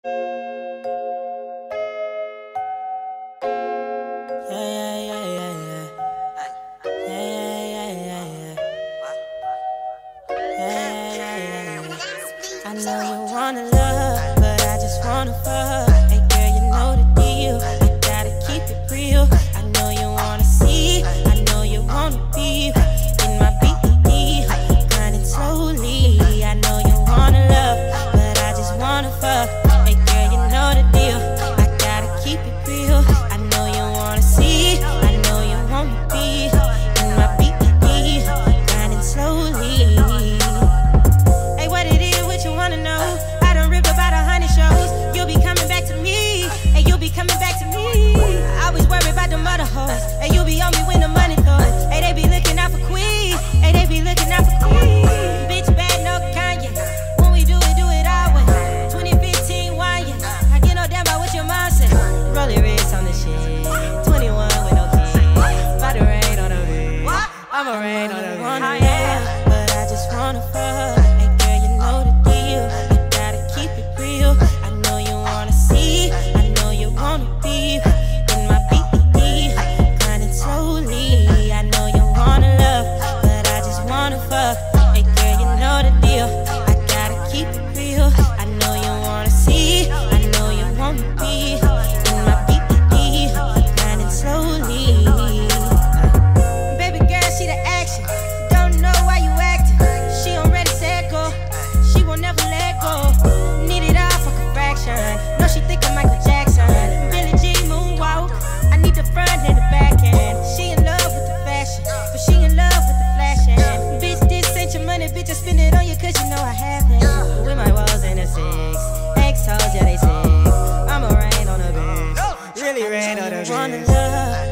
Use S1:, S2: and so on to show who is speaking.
S1: I know you wanna love, but I just wanna fuck. Hey girl, you know the deal, I gotta keep it real. I know you wanna see, I know you wanna be in my B.E.D, grinding slowly. I know you wanna love, but I just wanna fuck. Hey girl, you know the deal, I gotta keep it real. I know you wanna see, I know you wanna be in my B.E.D, grinding slowly. Hey, what it is, what you wanna know? I done ripped about 100 shows. You'll be coming back to me, and you'll be coming back to me. I always worry about the mother hoes, and you'll be on me when the money throws. Hey, they be looking out for Queen, hey, they be looking out for Queen. Bitch bad, no Kanye. When we do it our way. 2015 wine, I get no damn about what your mom said. Rolling wrist on the shit. 21 with no kids. About to rain on the bitch. I'ma rain on the bitch. But I just wanna fuck. Hey girl, you know the deal. You gotta keep it real. I know you wanna see, I know you wanna be in my B.E.D, grinding slowly. I know you wanna love, but I just wanna fuck. Hey girl, you know the deal. I gotta keep it real. I know you wanna see, I know you wanna be in my B.E.D, grinding slowly. Baby girl, she the action. Don't know why you acting. She already said go. She won't never let go. Need it all for fraction. No, she think I'm Michael Jackson. Billie Jean moonwalk. I need the front and the back end. She in love with the fashion, but she in love with the flashing. Bitch, this ain't your money, bitch. I spend it on you 'cause you know I have it. With my walls in a 6. Ex-hoes, yeah, they sick. I'ma rain on a bitch. Really rain on a bitch.